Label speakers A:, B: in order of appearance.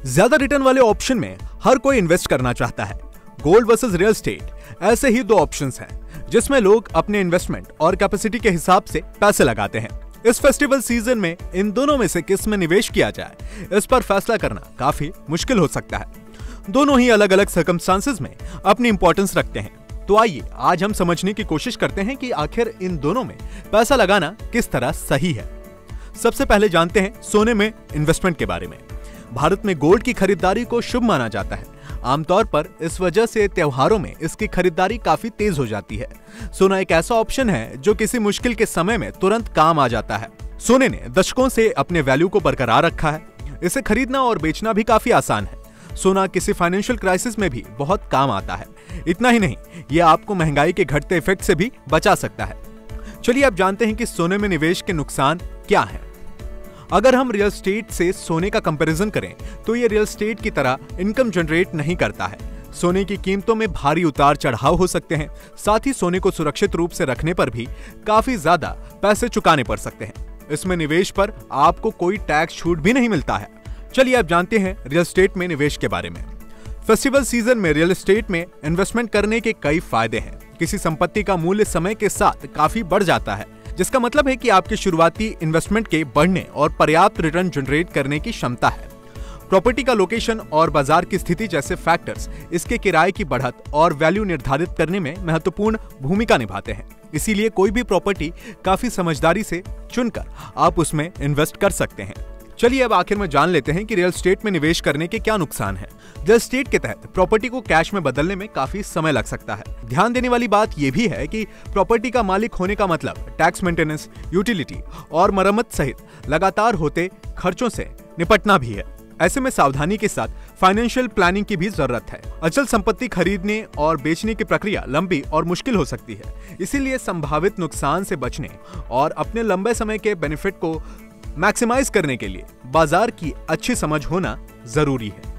A: ज्यादा रिटर्न वाले ऑप्शन में हर कोई इन्वेस्ट करना चाहता है। गोल्ड वर्सेस रियल एस्टेट, ऐसे ही दो ऑप्शंस हैं जिसमें लोग अपने इन्वेस्टमेंट और कैपेसिटी के हिसाब से पैसे लगाते हैं। इस फेस्टिवल सीजन में इन दोनों में से किस में निवेश किया जाए, इस पर फैसला करना काफी मुश्किल हो सकता है। दोनों ही अलग अलग सर्कमस्टांसेस में अपनी इंपॉर्टेंस रखते हैं। तो आइए आज हम समझने की कोशिश करते हैं कि आखिर इन दोनों में पैसा लगाना किस तरह सही है। सबसे पहले जानते हैं सोने में इन्वेस्टमेंट के बारे में। भारत में गोल्ड की खरीदारी को शुभ माना जाता है। आमतौर पर इस वजह से त्योहारों में इसकी खरीदारी काफी तेज हो जाती है। सोना एक ऐसा ऑप्शन है जो किसी मुश्किल के समय में तुरंत काम आ जाता है। सोने ने दशकों से अपने वैल्यू को बरकरार रखा है। इसे खरीदना और बेचना भी काफी आसान है। सोना किसी फाइनेंशियल क्राइसिस में भी बहुत काम आता है। इतना ही नहीं, यह आपको महंगाई के घटते इफेक्ट से भी बचा सकता है। चलिए अब जानते हैं कि सोने में निवेश के नुकसान क्या हैं। अगर हम रियल एस्टेट से सोने का कंपैरिजन करें तो ये रियल एस्टेट की तरह इनकम जनरेट नहीं करता है। सोने की कीमतों में भारी उतार चढ़ाव हो सकते हैं। साथ ही सोने को सुरक्षित रूप से रखने पर भी काफी ज्यादा पैसे चुकाने पड़ सकते हैं। इसमें निवेश पर आपको कोई टैक्स छूट भी नहीं मिलता है। चलिए अब जानते हैं रियल एस्टेट में निवेश के बारे में। फेस्टिवल सीजन में रियल एस्टेट में इन्वेस्टमेंट करने के कई फायदे हैं। किसी संपत्ति का मूल्य समय के साथ काफी बढ़ जाता है, जिसका मतलब है कि आपके शुरुआती इन्वेस्टमेंट के बढ़ने और पर्याप्त रिटर्न जनरेट करने की क्षमता है। प्रॉपर्टी का लोकेशन और बाजार की स्थिति जैसे फैक्टर्स इसके किराए की बढ़त और वैल्यू निर्धारित करने में महत्वपूर्ण भूमिका निभाते हैं। इसीलिए कोई भी प्रॉपर्टी काफी समझदारी से चुनकर आप उसमें इन्वेस्ट कर सकते हैं। चलिए अब आखिर में जान लेते हैं कि रियल एस्टेट में निवेश करने के क्या नुकसान हैं। रियल एस्टेट के तहत प्रॉपर्टी को कैश में बदलने में काफी समय लग सकता है। ध्यान देने वाली बात यह भी है कि प्रॉपर्टी का मालिक होने का मतलब टैक्स मेंटेनेंस, यूटिलिटी और मरम्मत सहित लगातार होते खर्चों से निपटना भी है। ऐसे में सावधानी के साथ फाइनेंशियल प्लानिंग की भी जरूरत है। अचल संपत्ति खरीदने और बेचने की प्रक्रिया लंबी और मुश्किल हो सकती है। इसीलिए संभावित नुकसान से बचने और अपने लंबे समय के बेनिफिट को मैक्सिमाइज करने के लिए बाजार की अच्छी समझ होना जरूरी है।